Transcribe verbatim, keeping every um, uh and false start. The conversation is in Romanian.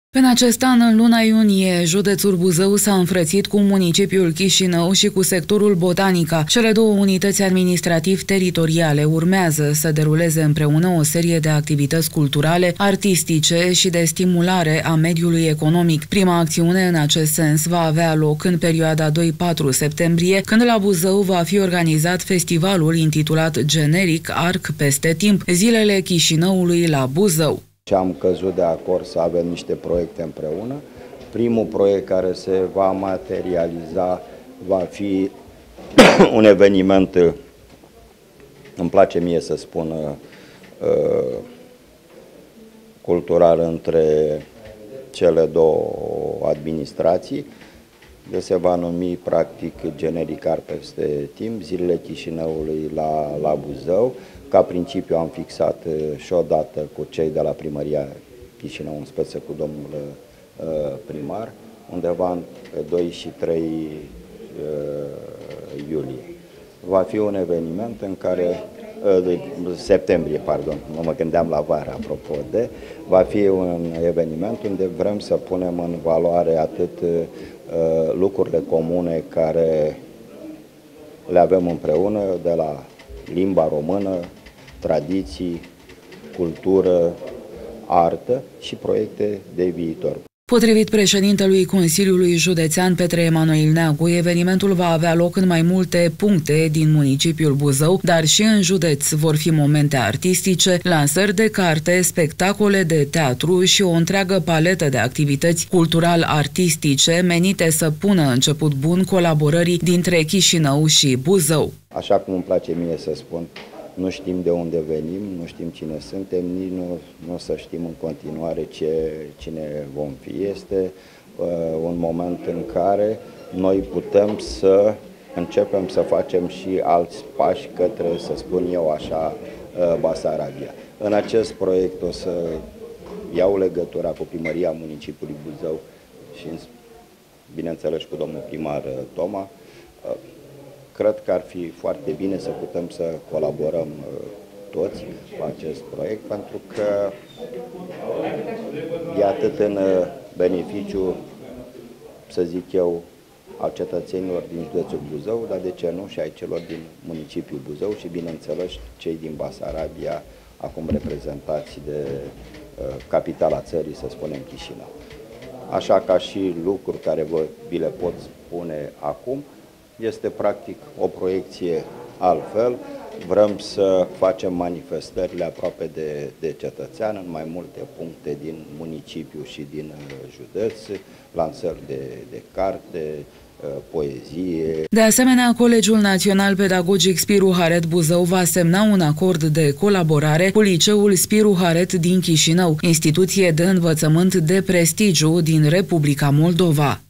În acest an, în luna iunie, județul Buzău s-a înfrățit cu municipiul Chișinău și cu sectorul Botanica. Cele două unități administrativ-teritoriale urmează să deruleze împreună o serie de activități culturale, artistice și de stimulare a mediului economic. Prima acțiune în acest sens va avea loc în perioada doi-patru septembrie, când la Buzău va fi organizat festivalul intitulat generic Arc peste timp, Zilele Chișinăului la Buzău. Și am căzut de acord să avem niște proiecte împreună. Primul proiect care se va materializa va fi un eveniment, îmi place mie să spun, cultural între cele două administrații. De se va numi practic generic Arc peste timp, Zilele Chișinăului la, la Buzău. Ca principiu am fixat și o dată cu cei de la Primăria Chișinău, în speță cu domnul uh, primar, undeva pe doi și trei uh, iulie. Va fi un eveniment în care, uh, septembrie, pardon, nu mă gândeam la vară, apropo de, va fi un eveniment unde vrem să punem în valoare atât uh, lucrurile comune care le avem împreună, de la limba română, tradiții, cultură, artă și proiecte de viitor. Potrivit președintelui Consiliului Județean Petre Emanuel Neagu, evenimentul va avea loc în mai multe puncte din municipiul Buzău, dar și în județ vor fi momente artistice, lansări de carte, spectacole de teatru și o întreagă paletă de activități cultural-artistice menite să pună început bun colaborării dintre Chișinău și Buzău. Așa cum îmi place mie să spun, nu știm de unde venim, nu știm cine suntem, nici nu, nu o să știm în continuare ce, cine vom fi. Este uh, un moment în care noi putem să începem să facem și alți pași către, să spun eu așa, uh, Basarabia. În acest proiect o să iau legătura cu Primăria Municipiului Buzău și, bineînțeles, cu domnul primar Toma. Uh, Cred că ar fi foarte bine să putem să colaborăm toți la acest proiect, pentru că e atât în beneficiu, să zic eu, al cetățenilor din județul Buzău, dar de ce nu și ai celor din municipiul Buzău și, bineînțeles, cei din Basarabia, acum reprezentați de uh, capitala țării, să spunem, Chișinău. Așa ca și lucruri care vă, vi le pot spune acum, este practic o proiecție altfel. Vrem să facem manifestările aproape de, de cetățean în mai multe puncte din municipiu și din județ, lansări de, de carte, poezie. De asemenea, Colegiul Național Pedagogic Spiru Haret Buzău va semna un acord de colaborare cu Liceul Spiru Haret din Chișinău, instituție de învățământ de prestigiu din Republica Moldova.